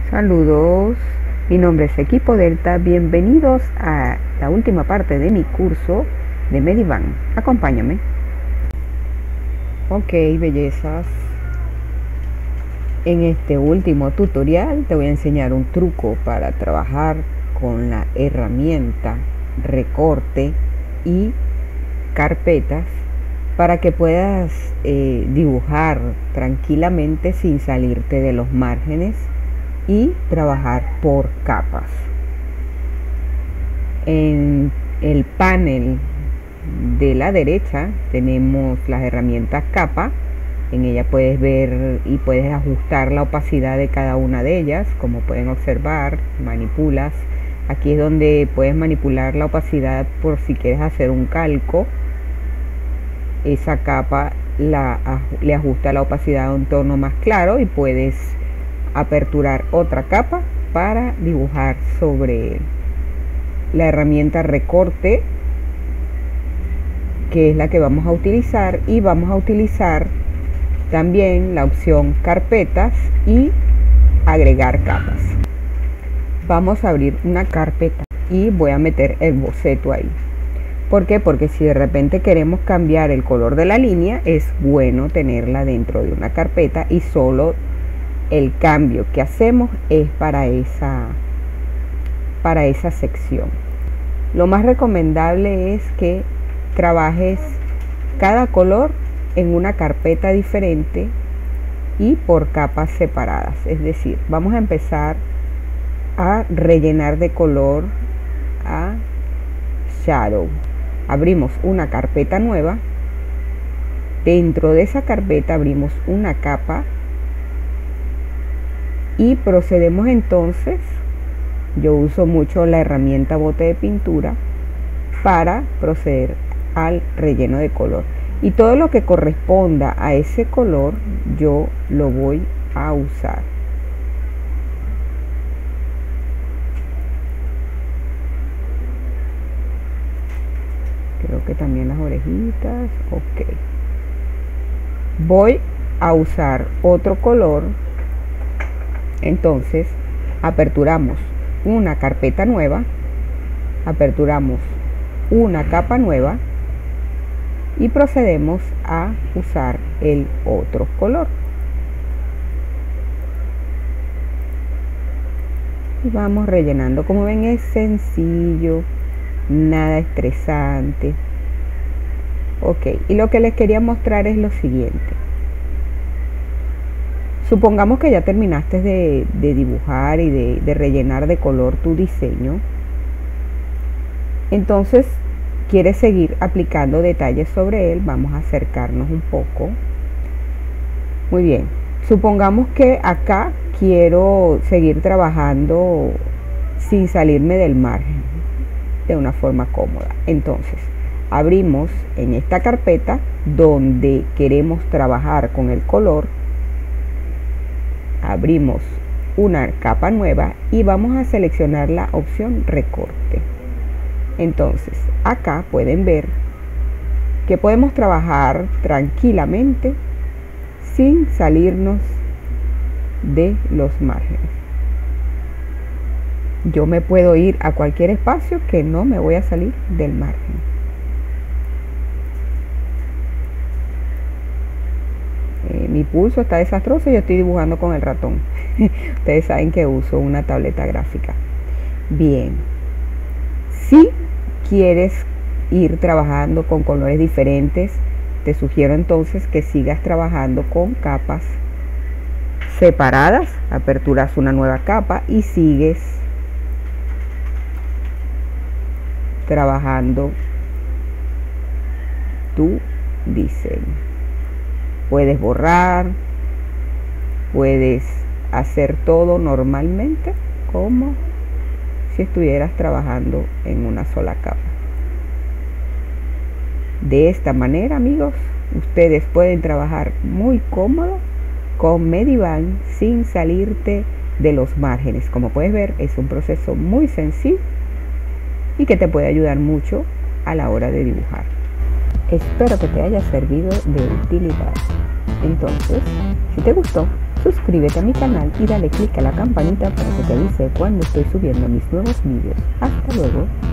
Saludos, mi nombre es Equipo Delta, bienvenidos a la última parte de mi curso de Medivan. Acompáñame. Ok, bellezas. En este último tutorial te voy a enseñar un truco para trabajar con la herramienta recorte y carpetas para que puedas dibujar tranquilamente sin salirte de los márgenes y trabajar por capas. En el panel de la derecha tenemos las herramientas capa. En ella puedes ver y puedes ajustar la opacidad de cada una de ellas. Como pueden observar, manipulas. Aquí es donde puedes manipular la opacidad por si quieres hacer un calco. Esa capa le ajusta la opacidad a un tono más claro y puedes aperturar otra capa para dibujar sobre él. La herramienta recorte, que es la que vamos a utilizar, y vamos a utilizar también la opción carpetas y agregar capas. Vamos a abrir una carpeta y voy a meter el boceto ahí. ¿Por qué? Porque si de repente queremos cambiar el color de la línea, es bueno tenerla dentro de una carpeta y solo el cambio que hacemos es para esa sección. Lo más recomendable es que trabajes cada color en una carpeta diferente y por capas separadas. Es decir, vamos a empezar a rellenar de color a shadow. Abrimos una carpeta nueva. Dentro de esa carpeta abrimos una capa y procedemos entonces. Yo uso mucho la herramienta bote de pintura para proceder al relleno de color, y todo lo que corresponda a ese color yo lo voy a usar. Creo que también las orejitas. Ok, voy a usar otro color. Entonces aperturamos una carpeta nueva, aperturamos una capa nueva y procedemos a usar el otro color. Y vamos rellenando. Como ven, es sencillo, nada estresante. Ok, y lo que les quería mostrar es lo siguiente. Supongamos que ya terminaste de dibujar y de rellenar de color tu diseño. Entonces, quieres seguir aplicando detalles sobre él. Vamos a acercarnos un poco. Muy bien. Supongamos que acá quiero seguir trabajando sin salirme del margen de una forma cómoda. Entonces, abrimos en esta carpeta donde queremos trabajar con el color. Abrimos una capa nueva y vamos a seleccionar la opción recorte. Entonces acá pueden ver que podemos trabajar tranquilamente sin salirnos de los márgenes. Yo me puedo ir a cualquier espacio que no me voy a salir del margen. Mi pulso está desastroso y yo estoy dibujando con el ratón. Ustedes saben que uso una tableta gráfica. Bien, si quieres ir trabajando con colores diferentes, te sugiero entonces que sigas trabajando con capas separadas. Aperturas una nueva capa y sigues trabajando tu diseño. Puedes borrar, puedes hacer todo normalmente como si estuvieras trabajando en una sola capa. De esta manera, amigos, ustedes pueden trabajar muy cómodo con Medivan sin salirte de los márgenes. Como puedes ver, es un proceso muy sencillo y que te puede ayudar mucho a la hora de dibujar. Espero que te haya servido de utilidad. Entonces, si te gustó, Suscríbete a mi canal y dale click a la campanita para que te avise cuando estoy subiendo mis nuevos vídeos. Hasta luego.